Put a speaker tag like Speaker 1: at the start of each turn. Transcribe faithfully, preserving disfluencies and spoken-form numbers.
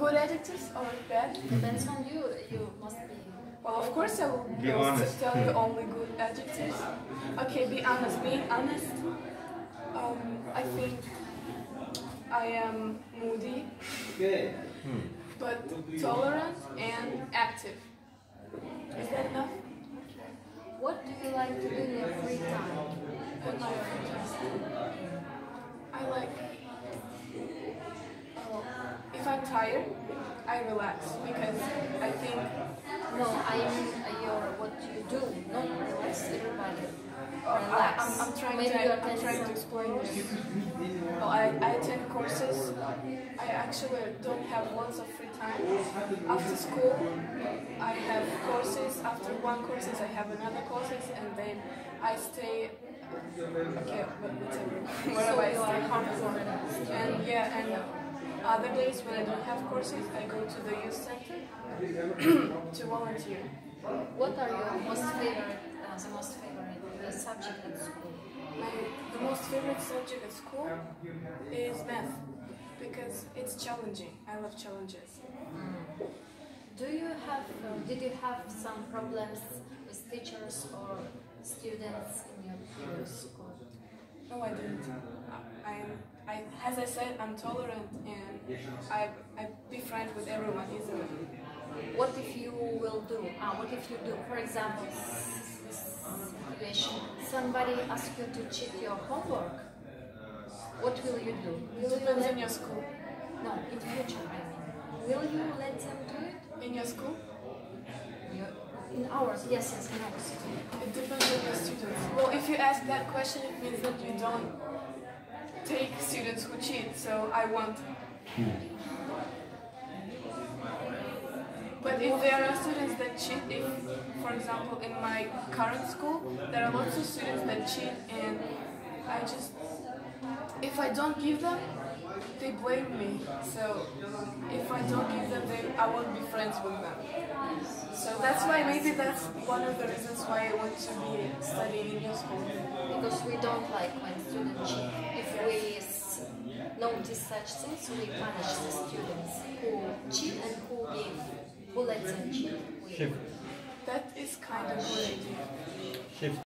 Speaker 1: Good adjectives or bad?
Speaker 2: Depends on you. You must be.
Speaker 1: Well, of course I will
Speaker 3: Be honest.
Speaker 1: tell you only good adjectives. Okay, be honest. Being honest, um, I think I am moody,
Speaker 3: Hmm.
Speaker 1: but tolerant and active. Is that enough?
Speaker 2: What do you like to do in your free time?
Speaker 1: In my free time, I like. Oh, if I'm tired, I relax because I think.
Speaker 2: No, I mean uh, your what you do, not relax. Everybody
Speaker 1: Oh,
Speaker 2: relax.
Speaker 1: I, I'm, I'm trying
Speaker 2: Maybe
Speaker 1: to.
Speaker 2: you
Speaker 1: I'm
Speaker 2: attend
Speaker 1: trying to
Speaker 2: some
Speaker 1: explain
Speaker 2: course.
Speaker 1: this. Oh, I, I attend courses. I actually don't have lots of free time. After school, I have courses. After one courses, I have another courses, and then I stay. Okay, but whatever. Wherever I
Speaker 2: So you
Speaker 1: stay.
Speaker 2: are comfortable.
Speaker 1: And yeah, and other days when I don't have courses, I go to the youth center to volunteer.
Speaker 2: What are your most favorite, uh, the most favorite uh, subject at school?
Speaker 1: My the most favorite subject at school is math because it's challenging. I love challenges.
Speaker 2: Do you have, uh, did you have some problems with teachers or students in your previous school?
Speaker 1: No, I didn't. I am. I, as I said, I'm tolerant and I I befriend with everyone easily.
Speaker 2: What if you will do, uh, what if you do, for example, this situation, somebody asks you to check your homework, what will you do? Will you
Speaker 1: Depends
Speaker 2: let,
Speaker 1: on your school.
Speaker 2: no, in future I mean, will you let them do it?
Speaker 1: In your school,
Speaker 2: You- In ours, yes, yes, in our school.
Speaker 1: it depends on your students. Well, if you ask that question, it means that you don't take students who cheat. So I want. But if there are students that cheat, if, for example, in my current school, there are lots of students that cheat, and I just, if I don't give them, they blame me. So if I don't give them, they, I won't be friends with them. So that's why maybe that's one of the reasons why I want to be studying in your school.
Speaker 2: Because we don't like when students cheat. If we s- notice such things, we punish the students who cheat and who give, who let them cheat. We
Speaker 3: Shift.
Speaker 1: That is kind of good idea.
Speaker 3: Shift.